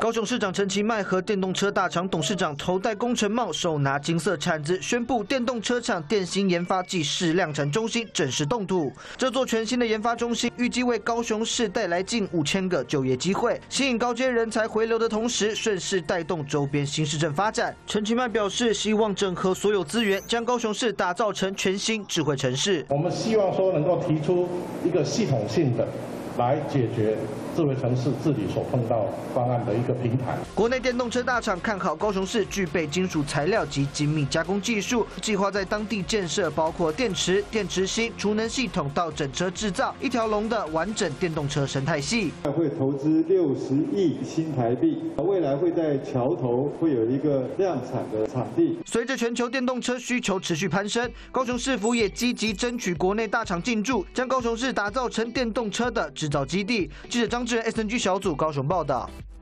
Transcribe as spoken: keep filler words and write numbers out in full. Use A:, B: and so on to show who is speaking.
A: 高雄市长陈其迈和电动车大厂董事长头戴工程帽，手拿金色铲子，宣布电动车厂电芯研发暨试量产中心正式动土。这座全新的研发中心预计为高雄市带来近五千个就业机会，吸引高阶人才回流的同时，顺势带动周边新市镇发展。陈其迈表示，希望整合所有资源，将高雄市打造成全新智慧城市。
B: 我们希望说能够提出一个系统性的来解决智慧城市治理所碰到方案的一个平台。
A: 国内电动车大厂看好高雄市具备金属材料及精密加工技术，计划在当地建设包括电池、电池芯、储能系统到整车制造一条龙的完整电动车生态系。
C: 会投资六十亿新台币，未来会在桥头会有一个量产的场地。
A: 随着全球电动车需求持续攀升，高雄市府也积极争取国内大厂进驻，将高雄市打造成电动车的制造基地。记者张志仁 S N G 小组高雄报道。